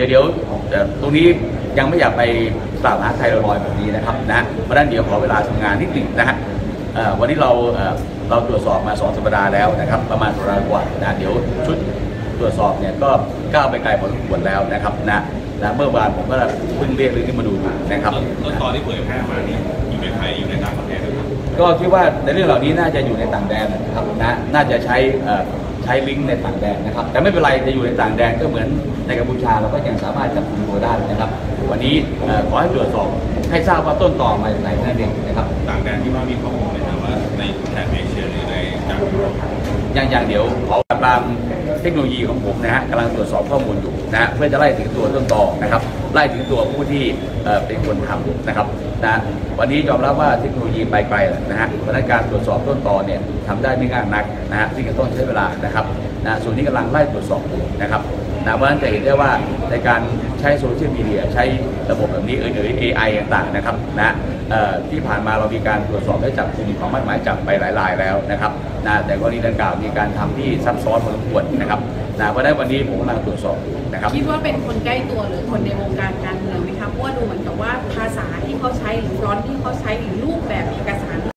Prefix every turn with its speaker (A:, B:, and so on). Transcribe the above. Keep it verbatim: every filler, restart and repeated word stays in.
A: ยวเดี๋ยวตรงนี้ยังไม่อยากไปกล่าวหาใครลอยๆแบบนี้นะครับนะเพราะฉะนั้นเดี๋ยวขอเวลาทำงานนิดหนึ่งนะฮะวันนี้เราเราตรวจสอบมาสองสัปดาห์แล้วนะครับประมาณสัปดาห์กว่านะเดี๋ยวชุดตรวจสอบเนี่ยก็ก้าวไปไกลพอสมควรแล้วนะครับนะนะเมื่อวานผมก็เพิ่งเรียกเรื่องนี้มาดูนะครับ
B: ต้นตอนที่เผยแพร่มานี่อยู่ในไทยอยู่ในต่างประเทศนะครับ
A: ก็คิดว่าในเรื่องเหล่านี้น่าจะอยู่ในต่างแดนนะครับนะน่าจะใช้ใช้ลิงก์ในต่างแดนนะครับแต่ไม่เป็นไรจะอยู่ในต่างแดนก็เหมือนในกัมพูชาเราก็ยังสามารถจับกุมตัวได้นะครับวันนี้ขอให้ตรวจสอบให้ทราบว่าต้นตอมาจากไหนนั่นเองนะครับ
B: ต่างแดนที่ว่ามีข้อมูลไหมครับว่าในแถบเอเชียหรือในจากยุโรป
A: ยังยังเดี๋ยวขอตามเทคโนโลยีของผมนะฮะกำลังตรวจสอบข้อมูลอยู่นะฮะเพื่อจะไล่ถึงตัวต้นตอนะครับไล่ถึงตัวผู้ที่เป็นคนทำนะครับนะวันนี้ยอมรับว่าเทคโนโลยีไปไกลนะฮะเพราะการตรวจสอบต้นตอเนี่ยทำได้ไม่ง่ายนักนะฮะที่จะต้องใช้เวลานะครับนะส่วนนี้กำลังไล่ตรวจสอบอยู่นะครับนะเพราะฉะนั้นจะเห็นได้ว่าในการใช้โซเชียลมีเดียใช้ระบบแบบนี้เอ่ยเอ่ย เอ ไอ ต่างๆนะครับนะที่ผ่านมาเรามีการตรวจสอบและจับกลุ่มของหมายจับไปหลายรายแล้วนะครับนะแต่กรณีดังกล่าวมีการทำที่ซับซ้อนพอสมควรนะครับนะเพราะฉะนั้นวันนี้ผมกำลังตรวจสอบนะครับ
C: คิดว่าเป็นคนใกล้ตัวหรือคนในวงการการเมืองไหมครับเพราะว่าดูเหมือนกับว่าภาษาที่เขาใช้หรือร้อนที่เขาใช้หรือรูปแบบเอกสาร